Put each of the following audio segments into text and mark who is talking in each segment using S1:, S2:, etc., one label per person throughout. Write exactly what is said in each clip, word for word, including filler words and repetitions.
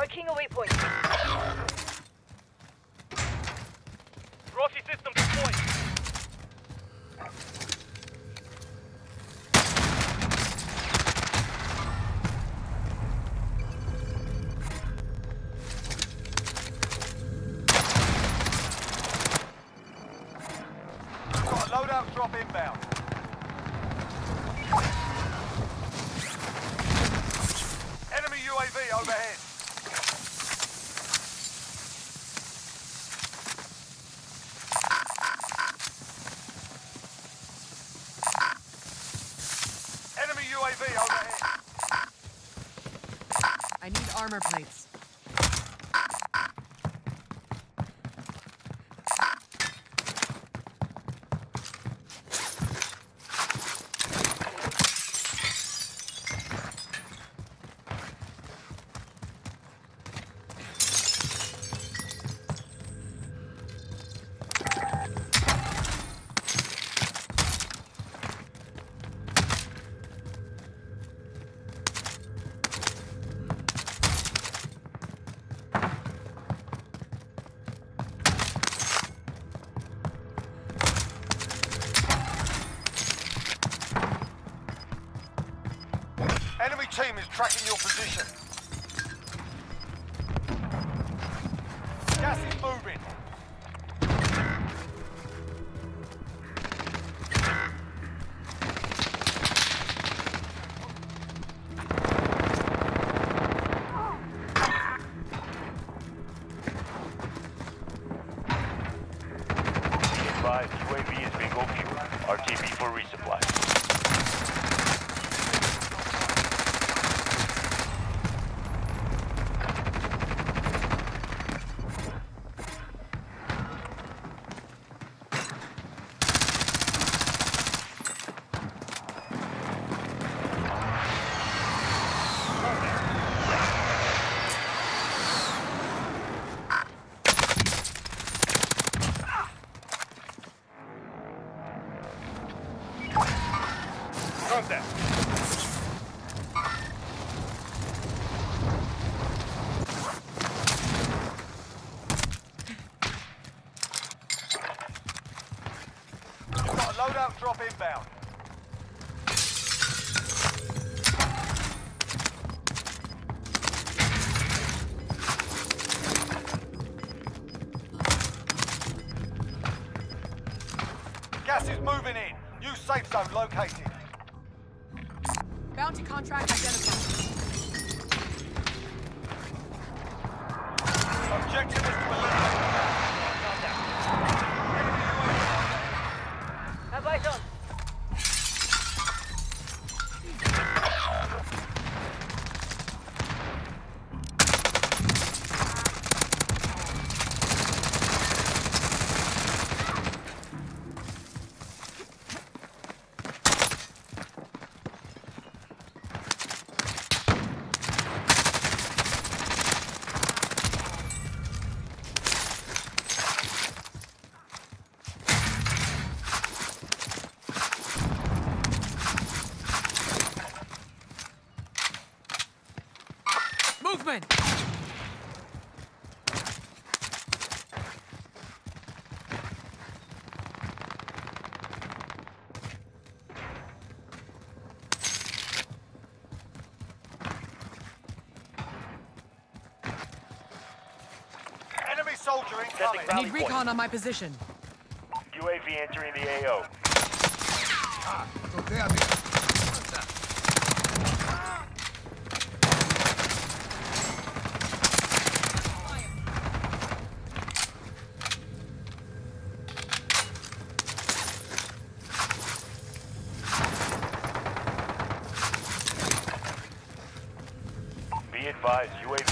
S1: Marking a waypoint.
S2: Trophy system deployed.
S3: Got a loadout drop inbound. Enemy U A V overhead. Enemy U A V overhead.
S4: I need armor plates.
S3: Enemy team is tracking your position. Gas is moving.
S2: Advised, U A V is bingo fuel. R T B for resupply.
S3: Contact. Got a loadout drop inbound. Gas is moving in. New safe zone located.
S4: Bounty contract identified.
S3: Objective is to eliminate.
S1: Have eyes on.
S4: Movement!
S3: Enemy soldier incoming.
S4: I need recon on my position.
S2: U A V entering the A O. Be advised, U A V.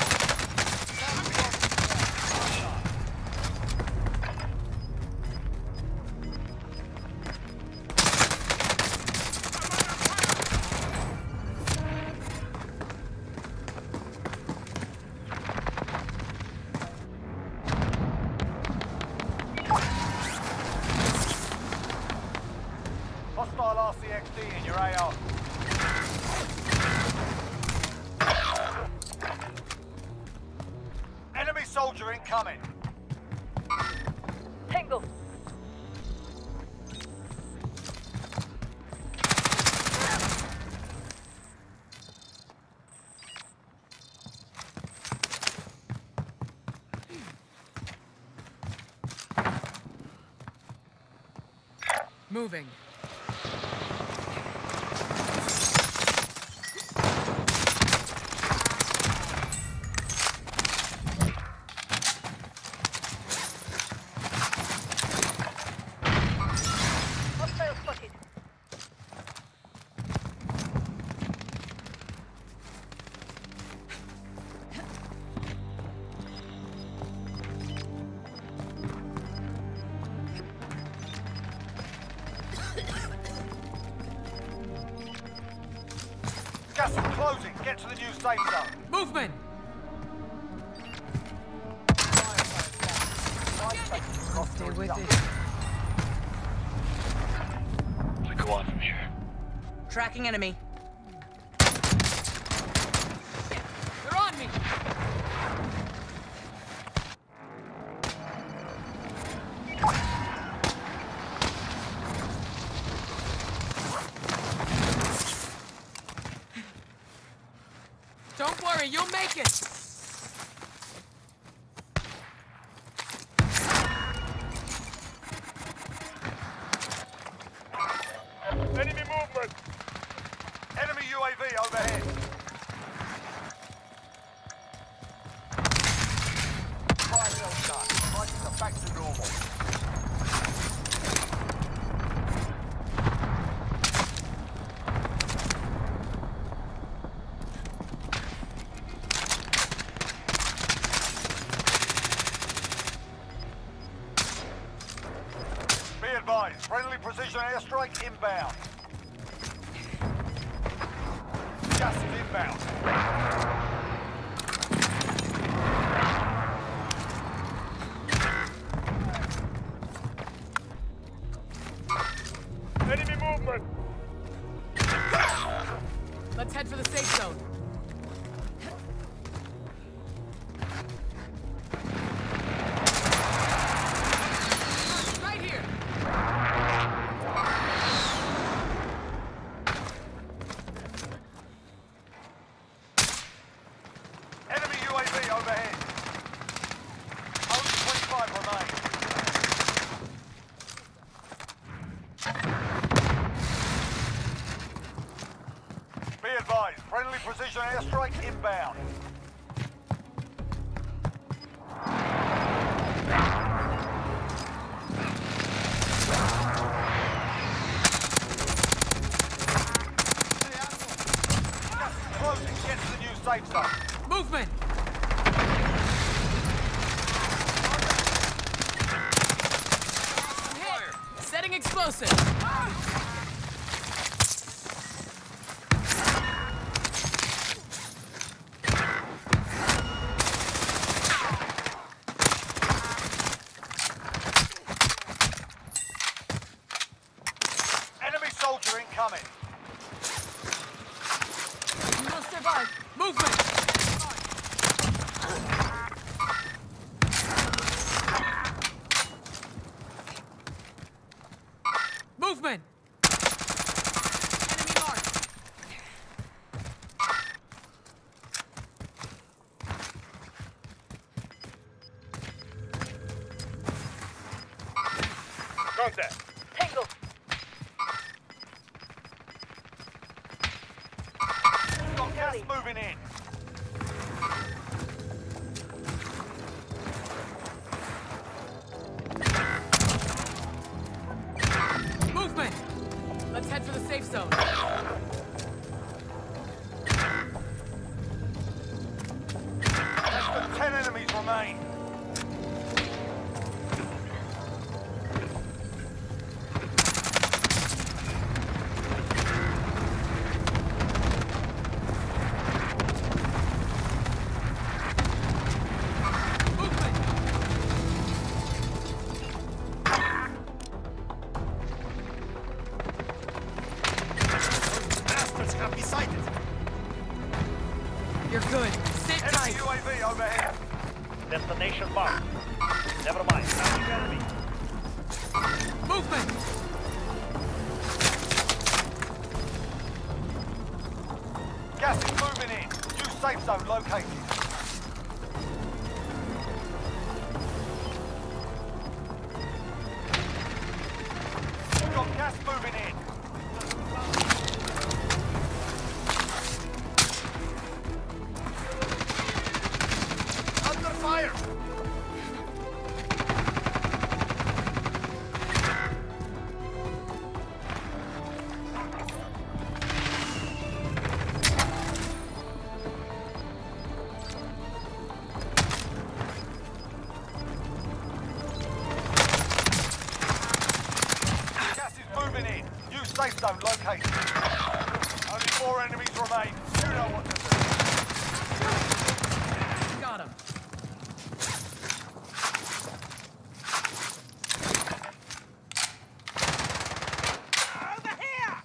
S3: Hostile R C X D in your A R. soldier incoming.
S1: Tango.
S4: Moving.
S1: Hostile spotted.
S3: Gas is closing. Get to the new safe zone.
S4: Movement! I'll stay with it.
S2: We go on from here.
S1: Tracking enemy.
S4: They're on me! Don't worry, you'll make it!
S2: Enemy movement!
S3: Enemy U A V overhead. Fire well done. Prices are back to normal. Be advised, friendly precision airstrike inbound. Gas is inbound.
S2: Enemy movement!
S4: Let's head for the safe zone. Right here!
S3: Enemy U A V overhead. Only twenty-five remain. Be advised, friendly precision airstrike inbound. Gas is closing. Get to the new safe zone.
S4: Movement! Hit! Setting explosive!
S3: Enemy soldier incoming.
S4: You will survive! Movement! Movement! Enemy marked!
S2: Contact!
S1: Tango.
S3: Got gas moving in.
S4: Movement! Let's head for the safe zone.
S3: Less than ten enemies remain.
S4: Movement!
S3: Bastards have me sighted.
S4: You're good. Sit
S3: Enemy
S4: tight.
S3: U A V overhead.
S2: Destination marked. Never mind. Found your enemy.
S4: Movement!
S3: Gas is moving in. New safe zone located. We've got gas moving in. Under fire! Moving in. New safe zone located. Only four enemies remain. You know what to do.
S4: Got him.
S3: Over here!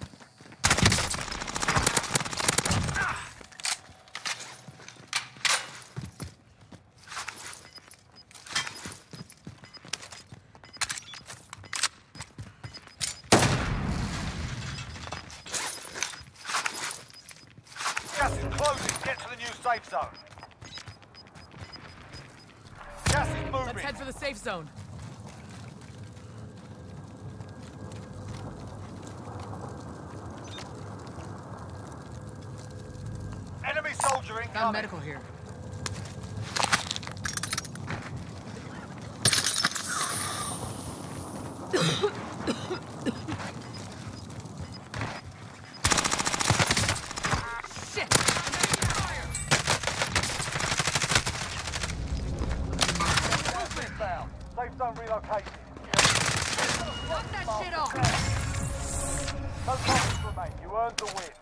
S3: Gas is closing. Get to the new safe zone. Gas is moving.
S4: Let's head for the safe zone.
S3: Enemy soldier
S4: Got
S3: incoming.
S4: medical here. Shit!
S3: Found. Safe zone relocated.
S4: Knock that shit off!
S3: No problems remain. You earned the win.